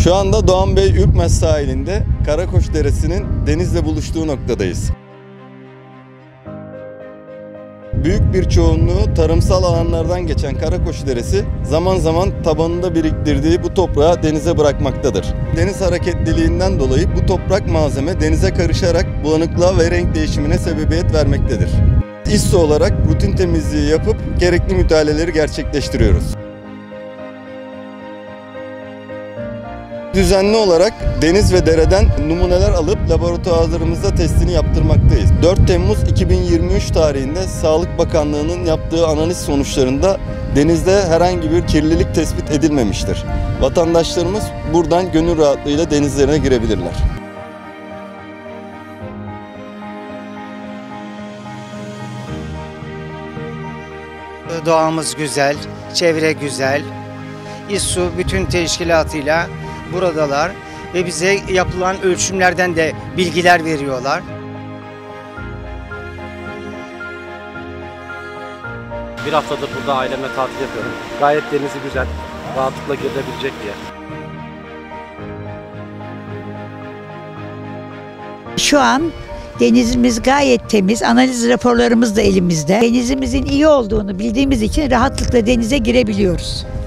Şu anda Doğan Bey Ürkmez sahilinde Karakoş Deresi'nin denizle buluştuğu noktadayız. Büyük bir çoğunluğu tarımsal alanlardan geçen Karakoş Deresi zaman zaman tabanında biriktirdiği bu toprağı denize bırakmaktadır. Deniz hareketliliğinden dolayı bu toprak malzeme denize karışarak bulanıklığa ve renk değişimine sebebiyet vermektedir. İSSO olarak rutin temizliği yapıp gerekli müdahaleleri gerçekleştiriyoruz. Düzenli olarak deniz ve dereden numuneler alıp laboratuvarlarımızda testini yaptırmaktayız. 4 Temmuz 2023 tarihinde Sağlık Bakanlığı'nın yaptığı analiz sonuçlarında denizde herhangi bir kirlilik tespit edilmemiştir. Vatandaşlarımız buradan gönül rahatlığıyla denizlerine girebilirler. Doğamız güzel, çevre güzel. İSSO bütün teşkilatıyla buradalar ve bize yapılan ölçümlerden de bilgiler veriyorlar. Bir haftadır burada ailemle tatil yapıyorum. Gayet denizi güzel, rahatlıkla girilebilecek bir yer. Şu an denizimiz gayet temiz, analiz raporlarımız da elimizde. Denizimizin iyi olduğunu bildiğimiz için rahatlıkla denize girebiliyoruz.